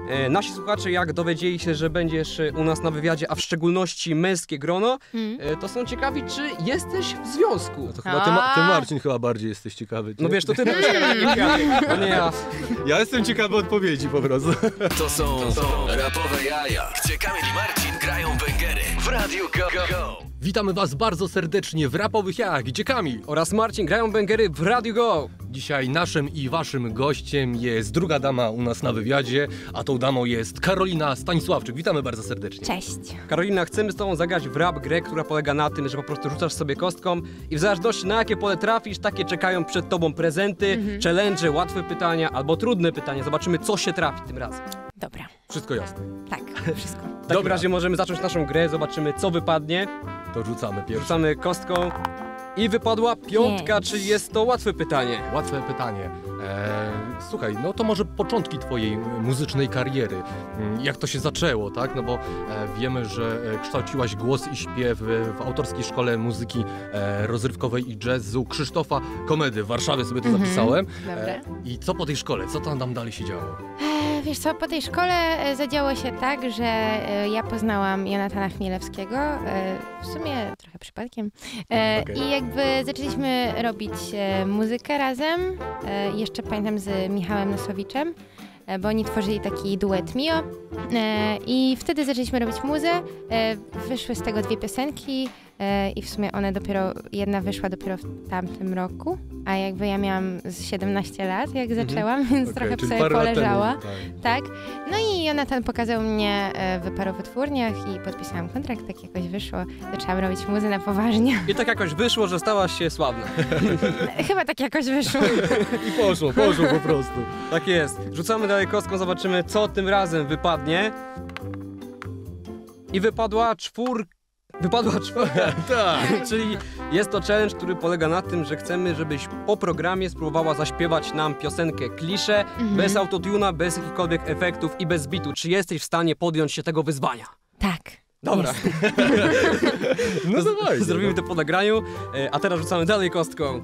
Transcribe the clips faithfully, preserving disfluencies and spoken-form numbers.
E, nasi słuchacze, jak dowiedzieli się, że będziesz u nas na wywiadzie, a w szczególności męskie grono, Hmm. e, to są ciekawi, czy jesteś w związku. No to chyba ty, Ma- ty Marcin chyba bardziej jesteś ciekawy. No Nie? wiesz, to ty będziesz a nie ja. Ja jestem ciekawy odpowiedzi po prostu. To są, to są rapowe jaja, gdzie Kamil i Marcin grają bęgery w Radiu Go Go Go. Witamy was bardzo serdecznie w Rapowych Jajach, gdzie Kamil Oraz Marcin grają bęgery w Radio Go. Dzisiaj naszym i waszym gościem jest druga dama u nas na wywiadzie, a tą damą jest Karolina Stanisławczyk. Witamy bardzo serdecznie. Cześć. Karolina, chcemy z tobą zagrać w rap grę, która polega na tym, że po prostu rzucasz sobie kostką i w zależności na jakie pole trafisz, takie czekają przed tobą prezenty, Mhm. challenge, łatwe pytania albo trudne pytania. Zobaczymy, co się trafi tym razem. Dobra, Wszystko jasne. tak, wszystko. W takim razie możemy zacząć naszą grę, zobaczymy, co wypadnie. To rzucamy pierwsze. Rzucamy kostką i wypadła piątka, Pięć. czyli jest to łatwe pytanie. Łatwe pytanie. Eee, słuchaj, no to może początki twojej muzycznej kariery. Mm, Jak to się zaczęło, tak? No bo e, wiemy, że e, kształciłaś głos i śpiew e, w autorskiej szkole muzyki e, rozrywkowej i jazzu Krzysztofa Komedy w Warszawie, sobie to Mhm. zapisałem. Dobra. I co po tej szkole? Co tam, tam dalej się działo? E, wiesz co, po tej szkole e, zadziało się tak, że e, ja poznałam Jonatana Chmielewskiego, e, w sumie trochę przypadkiem. E, Okej. I jakby zaczęliśmy robić e, muzykę razem, e, jeszcze pamiętam z Michałem Nosowiczem, e, bo oni tworzyli taki duet Mio. E, I wtedy zaczęliśmy robić muzę, e, wyszły z tego dwie piosenki e, i w sumie one dopiero, jedna wyszła dopiero w tamtym roku, a jakby ja miałam z siedemnaście lat, jak zaczęłam, więc Okej, trochę czyli sobie parę lat poleżała. temu, tak. Tak. No i Jonatan pokazał mnie e, w paru wytwórniach i podpisałam kontrakt, tak jakoś wyszło. Zaczęłam robić muzę na poważnie. I tak jakoś wyszło, że stałaś się sławna. Chyba tak jakoś wyszło. I poszło, poszło po prostu. Tak jest. Rzucamy dalej kostką, zobaczymy, co tym razem wypadnie. I wypadła czwór... Wypadła czwórka. Tak. Czyli jest to challenge, który polega na tym, że chcemy, żebyś po programie spróbowała zaśpiewać nam piosenkę klisze, Mhm. bez autotuna, bez jakichkolwiek efektów i bez bitu. Czy jesteś w stanie podjąć się tego wyzwania? Tak. Dobra. Jest. No dawaj. Zrobimy to po nagraniu, e, a teraz rzucamy dalej kostką.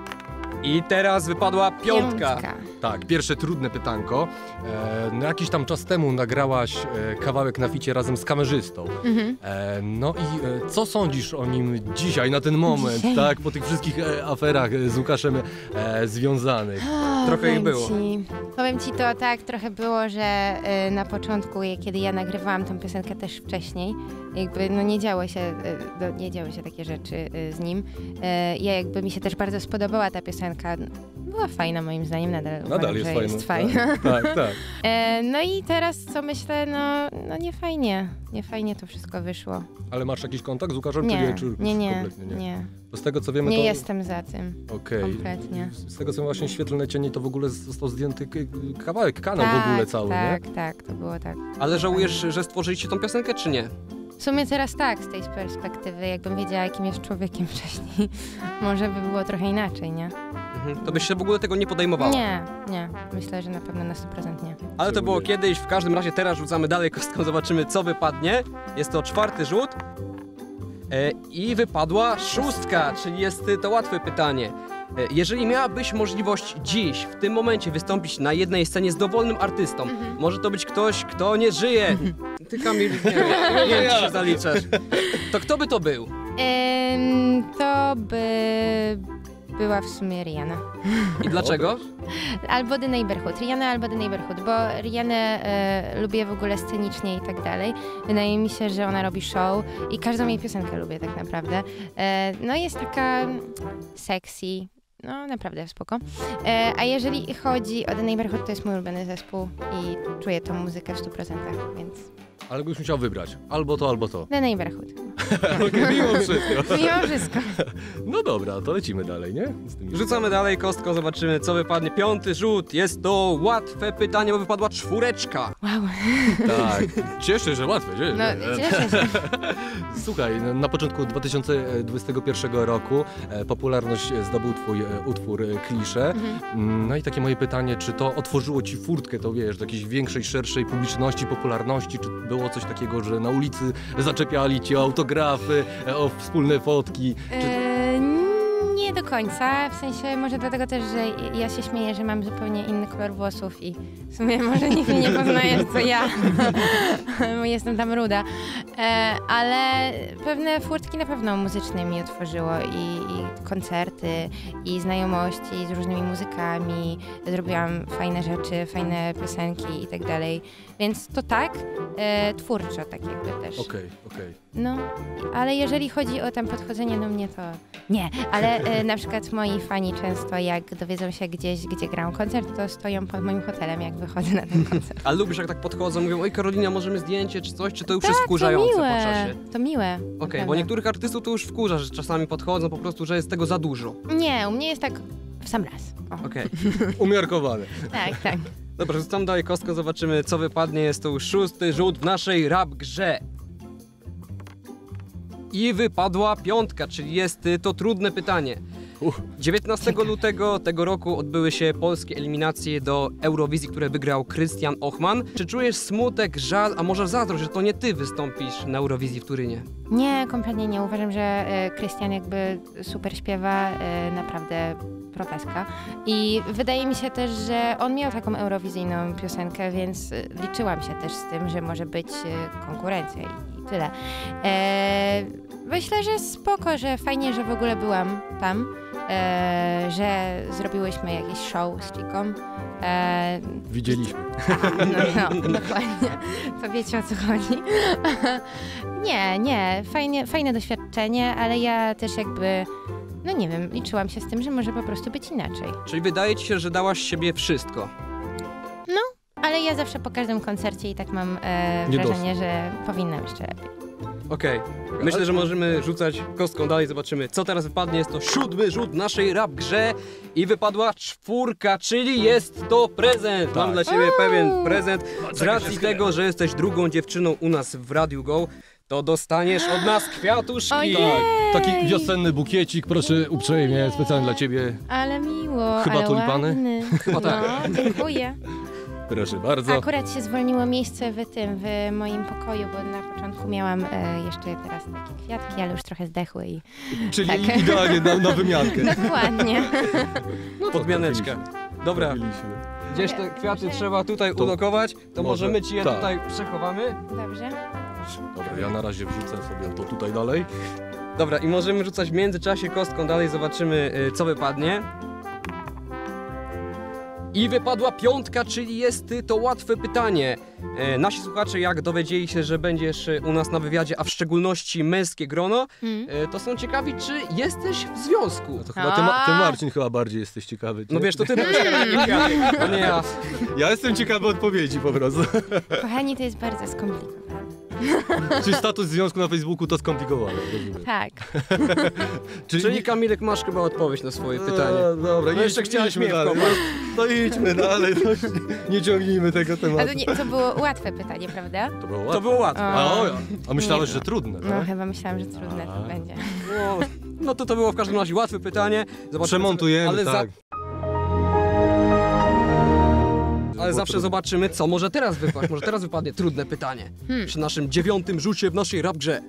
I teraz wypadła piątka. Tak, pierwsze trudne pytanko. E, no jakiś tam czas temu nagrałaś e, kawałek na ficie razem z kamerzystą. Mhm. E, no i e, co sądzisz o nim dzisiaj, na ten moment, Dzisiaj? tak? Po tych wszystkich e, aferach e, z Łukaszem e, związanych. O, Trochę ich powiem było. Ci, powiem ci to tak, trochę było, że y, na początku, je- kiedy ja nagrywałam tą piosenkę też wcześniej, jakby no nie działo się, y, no, nie działy się takie rzeczy y, z nim. Y, ja jakby mi się też bardzo spodobała ta piosenka. Była fajna moim zdaniem, nadal, Nadal uważam, jest że fajna. jest fajna. Tak, tak. tak. E, no i teraz co myślę, no, no nie fajnie, nie fajnie to wszystko wyszło. Ale masz jakiś kontakt z Łukaszem? Nie, czy, czy nie, nie, kompletnie nie? nie, Bo z tego co wiemy nie to... jestem za tym. Okej. kompletnie. Z tego co właśnie Świetlne Cienie to w ogóle został zdjęty k- kawałek, kanał w ogóle cały, tak, nie? tak, to było tak. Ale żałujesz, że stworzyliście tą piosenkę, czy nie? W sumie teraz tak, z tej perspektywy, jakbym wiedziała, jakim jest człowiekiem wcześniej, może by było trochę inaczej, nie? Mhm. To byś się w ogóle tego nie podejmowała. Nie, nie, myślę, że na pewno na sto procent nie. Ale to było kiedyś, w każdym razie teraz rzucamy dalej kostką, zobaczymy, co wypadnie. Jest to czwarty rzut. E, I wypadła szóstka, czyli jest y, to łatwe pytanie. E, jeżeli miałabyś możliwość dziś, w tym momencie wystąpić na jednej scenie z dowolnym artystą, może to być ktoś, kto nie żyje. Ty, Kamil, nie, nie, nie wiem, czy się zaliczasz. To kto by to był? Ym, to by była w sumie Rihanna. I dlaczego? Albo The Neighborhood, Rihanna albo The Neighborhood, bo Rihannę e, lubię w ogóle scenicznie i tak dalej. Wydaje mi się, że ona robi show i każdą jej piosenkę lubię tak naprawdę. E, no jest taka sexy, no naprawdę spoko. E, a jeżeli chodzi o The Neighborhood, to jest mój ulubiony zespół i czuję tą muzykę w stu procentach, więc Ale gdybyś musiał wybrać. Albo to, albo to. The Neighborhood. Okej, mimo wszystko. Mimo wszystko. No dobra, to lecimy dalej, nie? Z tymi Rzucamy dalej kostką, zobaczymy, co wypadnie. Piąty rzut, jest to łatwe pytanie, bo wypadła czwóreczka. Wow. Tak, cieszę, że łatwe, cieszę. No, cieszę się. Słuchaj, na początku dwa tysiące dwudziestego pierwszego roku e, popularność zdobył twój e, utwór e, Klisze. Mhm. No i takie moje pytanie, czy to otworzyło ci furtkę, to wiesz, do jakiejś większej, szerszej publiczności, popularności, czy było coś takiego, że na ulicy zaczepiali cię o autografy, e, o wspólne fotki? Czy... E, nie do końca, w sensie może dlatego też, że ja się śmieję, że mam zupełnie inny kolor włosów i w sumie może nikt mnie nie poznaje, co ja, bo jestem tam ruda, e, ale pewne furtki na pewno muzyczne mi otworzyło i, i koncerty, i znajomości z różnymi muzykami, zrobiłam fajne rzeczy, fajne piosenki i tak dalej, więc to tak, e, twórczo tak jakby też. Okej, okej. No, ale jeżeli chodzi o tam podchodzenie do mnie, to nie. Ale e, na przykład moi fani często jak dowiedzą się gdzieś, gdzie gram koncert, to stoją pod moim hotelem, jak wychodzę na ten koncert. A lubisz, jak tak podchodzą, mówią, oj Karolina, możemy zdjęcie czy coś, czy to już jest Tak, to wkurzające po miłe, czasie? to miłe. Okej, naprawdę. bo niektórych artystów to już wkurza, że czasami podchodzą po prostu, że jest tego za dużo. Nie, u mnie jest tak w sam raz. O. Okej. Umiarkowane. Tak, tak. Dobra, rzucam dalej kostką, zobaczymy co wypadnie. Jest to już szósty rzut w naszej rap grze. I wypadła piątka, czyli jest y, to trudne pytanie. Uch. dziewiętnastego lutego tego roku odbyły się polskie eliminacje do Eurowizji, które wygrał Krystian Ochman. Czy czujesz smutek, żal, a może zazdrość, że to nie ty wystąpisz na Eurowizji w Turynie? Nie, kompletnie nie. Uważam, że e, Krystian jakby super śpiewa, e, naprawdę profeska. I wydaje mi się też, że on miał taką eurowizyjną piosenkę, więc e, liczyłam się też z tym, że może być e, konkurencja i, i tyle. E, myślę, że spoko, że fajnie, że w ogóle byłam tam, e, że zrobiłyśmy jakieś show z Chiką. E, Widzieliśmy. no, no, dokładnie. To wiecie, o co chodzi. Nie, nie, fajnie, fajne doświadczenie, ale ja też jakby, no nie wiem, liczyłam się z tym, że może po prostu być inaczej. Czyli wydaje ci się, że dałaś siebie wszystko. Ale ja zawsze po każdym koncercie i tak mam e, Nie wrażenie, że powinnam jeszcze lepiej. Okej, myślę, że możemy rzucać kostką dalej, zobaczymy co teraz wypadnie. Jest to siódmy rzut w naszej rap grze i wypadła czwórka, czyli jest to prezent. Mam Tak. dla ciebie pewien Uuu. prezent. Z racji tego, że jesteś drugą dziewczyną u nas w Radiu Go, to dostaniesz od nas kwiatuszki. Ojej! Taki wiosenny bukiecik, proszę uprzejmie, specjalnie dla ciebie. Ale miło, Chyba ale tulipany? ładny. Chyba tak. No, dziękuję. Proszę bardzo. Akurat się zwolniło miejsce w tym, w moim pokoju, bo na początku miałam e, jeszcze teraz takie kwiatki, ale już trochę zdechły i Czyli tak. idealnie na, na wymiankę. dokładnie. Podmianeczka. Dobra, Zrobiliśmy. gdzieś te kwiaty Dobrze. trzeba tutaj To ulokować, to może- możemy ci je tak. tutaj przechowamy. Dobrze. Dobra, ja na razie wrzucę sobie to tutaj dalej. Dobra, i możemy rzucać w międzyczasie kostką dalej, zobaczymy y, co wypadnie. I wypadła piątka, czyli jest y, to łatwe pytanie. E, nasi słuchacze, jak dowiedzieli się, że będziesz y, u nas na wywiadzie, a w szczególności męskie grono, Mm. e, to są ciekawi, czy jesteś w związku. No to chyba ty, Ma- ty Marcin chyba bardziej jesteś ciekawy. No nie? wiesz, to ty robisz kwiaty, to nie ja. Ja jestem ciekawy odpowiedzi po prostu. Kochani, to jest bardzo skomplikowane. Czy status związku na Facebooku to skomplikowane, rozumiem. Tak. Czyli Kamilek, masz chyba odpowiedź na swoje pytanie. No, dobra, No nie jeszcze idź- chcieliśmy idźmy dalej. wkopać. No, no idźmy dalej, no, nie ciągnijmy tego A tematu. to, nie, to było łatwe pytanie, prawda? To było To łatwe. było łatwe. A, o, a myślałeś, Nie. że trudne, No tak? chyba myślałam, że trudne to A. będzie. No, no to to było w każdym razie łatwe pytanie. Zobaczymy, Przemontujemy, ale tak. Ale Było zawsze trudne. zobaczymy, co może teraz wypaść. Może teraz wypadnie trudne pytanie. Hmm. Przy naszym dziewiątym rzucie w naszej rap grze.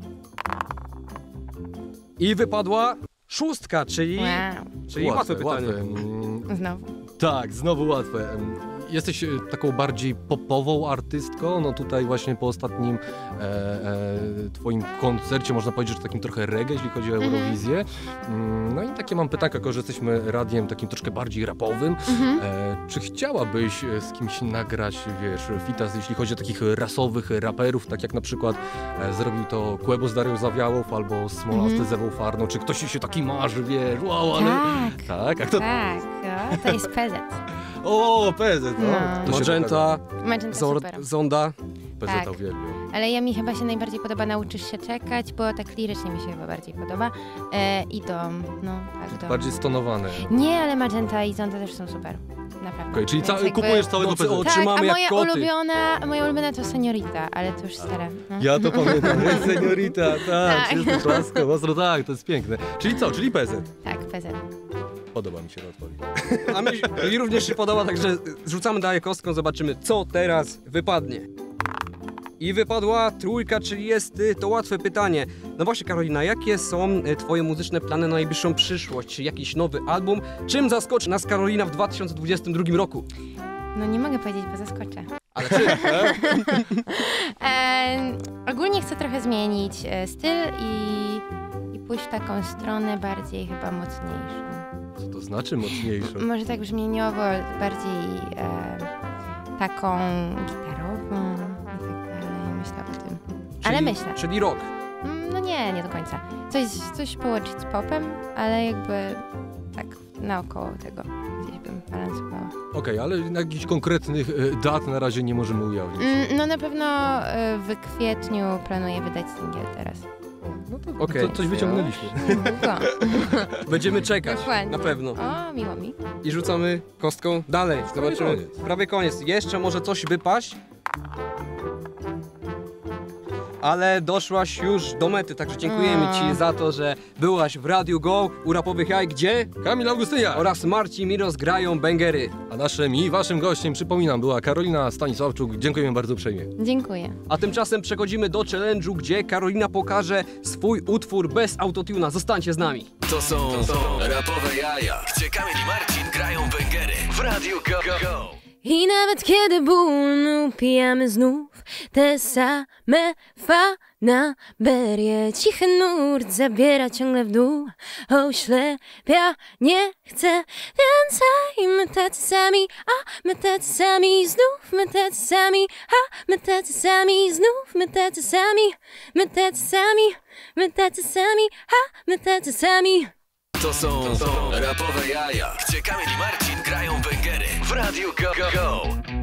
I wypadła szóstka, czyli, Wow. czyli łatwe, pytanie. Mm, Znowu. Tak, znowu łatwe. Em, Jesteś e, taką bardziej popową artystką, no tutaj właśnie po ostatnim e, e, twoim koncercie można powiedzieć, że takim trochę reggae, jeśli chodzi o Mhm. Eurowizję. Mm, No i takie mam pytanko, jako że jesteśmy radiem takim troszkę bardziej rapowym. Mhm. E, czy chciałabyś e, z kimś nagrać, wiesz, fitas, jeśli chodzi o takich rasowych raperów, tak jak na przykład e, zrobił to Quebo z Darią Zawiałow albo Smolasty Mhm. z Ewą Farną, czy ktoś ci się taki marzy, wiesz, wow, ale... Tak. Tak, jak to... Tak, no, to jest P Z. O, P Z, no. No. To się Magenta, Magenta Zor- super. Zonda. P Z tak. uwielbiam. Ale ja mi chyba się najbardziej podoba Nauczysz się czekać, bo tak lirycznie mi się chyba bardziej podoba. E, I Dom, no tak, Dom. Bardziej stonowane. Nie, ale Magenta i Zonda też są super. Naprawdę. Okej, czyli Więc ca- jakby- kupujesz całego Nocy P Z. oczy Tak, a mamy jak moja koty. ulubiona, moja ulubiona to Seniorita, ale to już stare. No. Ja to pamiętam, jest seniorita, tak, Tak. jest klaska, ostro, tak, to jest piękne. Czyli co, czyli P Z. Tak, P Z. Podoba mi się ta odpowiedź. A mi, mi również się podoba, także rzucamy dalej kostką, zobaczymy, co teraz wypadnie. I wypadła trójka, czyli jest y, to łatwe pytanie. No właśnie Karolina, jakie są y, twoje muzyczne plany na najbliższą przyszłość? Czy jakiś nowy album? Czym zaskoczy nas Karolina w dwa tysiące dwudziestym drugim roku? No nie mogę powiedzieć, bo zaskoczę. Ale czym? E, ogólnie chcę trochę zmienić e, styl i, i pójść w taką stronę bardziej chyba mocniejszą. Co to znaczy mocniejsze? Może tak brzmieniowo, bardziej e, taką gitarową i tak dalej. Myślę o tym. Ale Czyli- myślę. Czyli rok. Mm, No nie, nie do końca. Coś, coś połączyć z popem, ale jakby tak naokoło tego gdzieś bym balansowała. Okej, ale jakichś konkretnych e, dat na razie nie możemy ujawnić. Mm, no na pewno e, w kwietniu planuję wydać singiel teraz. No to, Okej. to coś wyciągnęliśmy. Niedługo. Będziemy czekać. Dokładnie. Na pewno. O, miło mi. I rzucamy kostką dalej. Zobaczymy. koniec. Prawie koniec. Jeszcze może coś wypaść. Ale doszłaś już do mety, także dziękujemy Mm. Ci za to, że byłaś w Radiu Go u Rapowych Jaj, gdzie Kamil Augustyniak! oraz Marcin Miros grają bęgery. A naszym i waszym gościem, przypominam, była Karolina Stanisławczuk. Dziękujemy bardzo uprzejmie. Dziękuję. A tymczasem przechodzimy do challenge'u, gdzie Karolina pokaże swój utwór bez autotuna. Zostańcie z nami. To są, to są rapowe jaja, gdzie Kamil i Marcin grają bęgery w Radiu Go Go Go. I nawet kiedy ból upijamy znów te same fanaberie, cichy nurt zabiera ciągle w dół, oślepia, nie chcę więcej. My tacy sami, a my tacy sami, znów my tacy sami, a my tacy sami, znów my tacy sami, my tacy sami, my tacy sami, a my tacy sami. To są, to są rapowe jaja, gdzie Kamil i Marcin grają bęgery w Radiu Go Go Go.